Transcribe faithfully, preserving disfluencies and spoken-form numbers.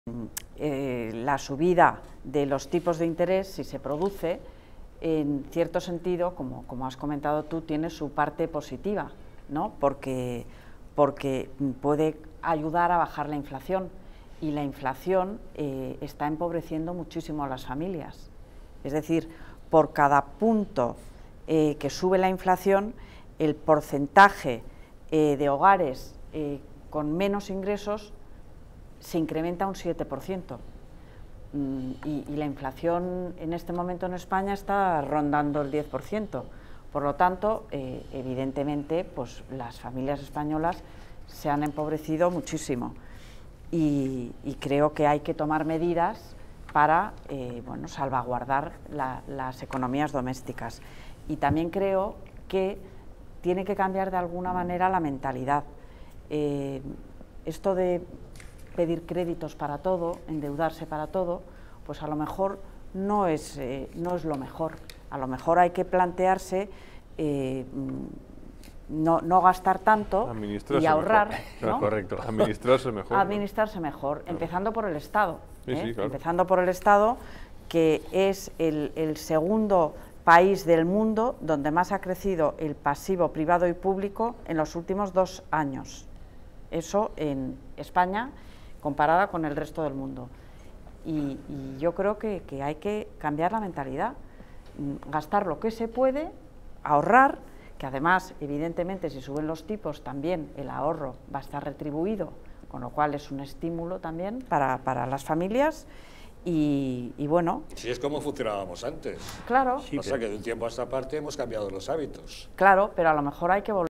Eh, la subida de los tipos de interés, si se produce, en cierto sentido, como, como has comentado tú, tiene su parte positiva, ¿no? Porque, porque puede ayudar a bajar la inflación, y la inflación eh, está empobreciendo muchísimo a las familias. Es decir, por cada punto eh, que sube la inflación, el porcentaje eh, de hogares eh, con menos ingresos se incrementa un siete por ciento. Y, y la inflación en este momento en España está rondando el diez por ciento. Por lo tanto, eh, evidentemente, pues las familias españolas se han empobrecido muchísimo. Y, y creo que hay que tomar medidas para eh, bueno, salvaguardar la, las economías domésticas. Y también creo que tiene que cambiar de alguna manera la mentalidad. Eh, esto de pedir créditos para todo, endeudarse para todo, pues a lo mejor no es, eh, no es lo mejor. A lo mejor hay que plantearse eh, no, no gastar tanto y ahorrar. Mejor. ¿No? Correcto, administrarse mejor. Administrarse mejor, ¿no? Empezando por el Estado. Sí, ¿eh? sí, claro. Empezando por el Estado, que es el, el segundo país del mundo donde más ha crecido el pasivo privado y público en los últimos dos años. Eso en España, comparada con el resto del mundo. Y, y yo creo que, que hay que cambiar la mentalidad, gastar lo que se puede, ahorrar, que además, evidentemente, si suben los tipos, también el ahorro va a estar retribuido, con lo cual es un estímulo también para, para las familias. Y, y bueno... Sí, es como funcionábamos antes. Claro. Sí, o sea que de un tiempo a esta parte hemos cambiado los hábitos. Claro, pero a lo mejor hay que volver